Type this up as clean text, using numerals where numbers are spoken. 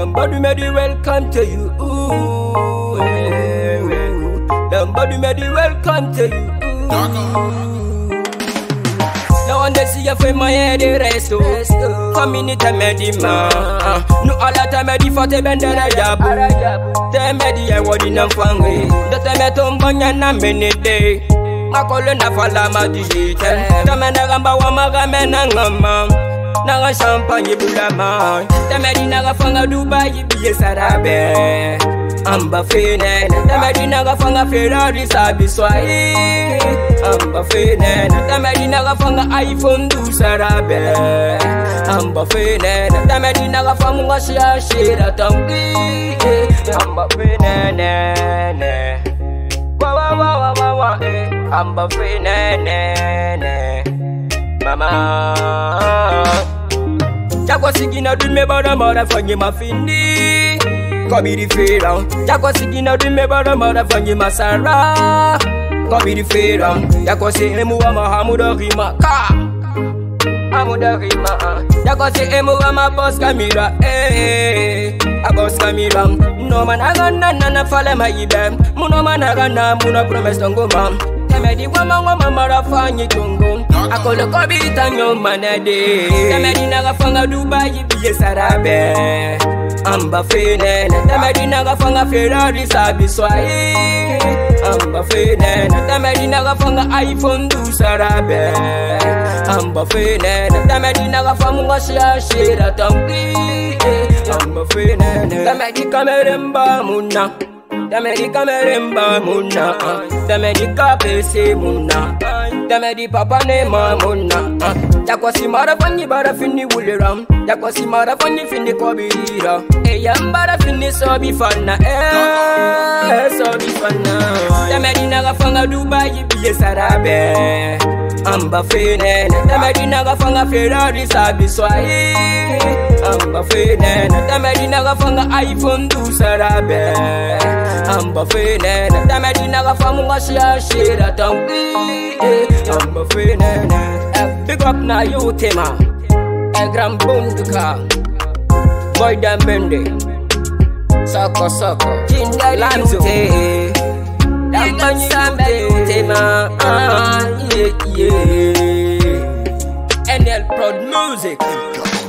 Somebody made it welcome to you. Somebody made it welcome to you. Now on the sea of my head, the rest community medima. No all that I made for the bender jabu. The media word in a fangy. The tomato banyana minute day. I call it a falama digital. The man agamba wamagame nangama. Naga champagne bulama. The medina fanga Dubai be sarabe. Amba fene. The medina fanga Ferrari sabi swai. Amba fene. The medina fanga iPhone du sarabe. Amba fene. The medina fanga shira tambi. Amba fene ne. Wa Amba fene mama. Jakwa sigina du me bara mara fanyi mafindi. Kobi di fera. Jakwa sigina du me bara mara fanyi masara. Kobi di fera. Jakwa se emu wa mahamuda rima ka. Amuda rima. Jakwa se emu wa ma boss kamera. A boss kamera. No man agana na fale ma ibem. Muno man agana muno promise tongo mam. Temedi wama mara fanyi tongo. Akolo kobi tanyo manade. Temedi naga fanga Dubai biye sarabe. Amba fene. Temedi naga fanga Ferrari sabi swai. Amba fene. Temedi naga fanga iPhone du sarabe. Amba fene. Temedi naga fanga shira tambi. Amba fene. Temedi kameremba muna. Temedi kameremba muna. Temedi kapese muna. Temedi papa nema muna. Jakwa si mara fanyi bara fini wuliram. Jakwa si mara fanyi fini kobira. Yambara fini sobi fana. Sobi fana. Temedi naga fanga Dubai biye sarabe. Amba fene. Temedi naga fanga Ferrari sabi swai. Amba fene. Temedi naga fanga iPhone du sarabe. Amba fene. Temedi naga fanga shira tambi. Amba fene. Big up na you tema. Gram bunduka. Boy dan bende. Soko Jinda lanzo. Dambanyi tema. Yeah. NL Prod Music.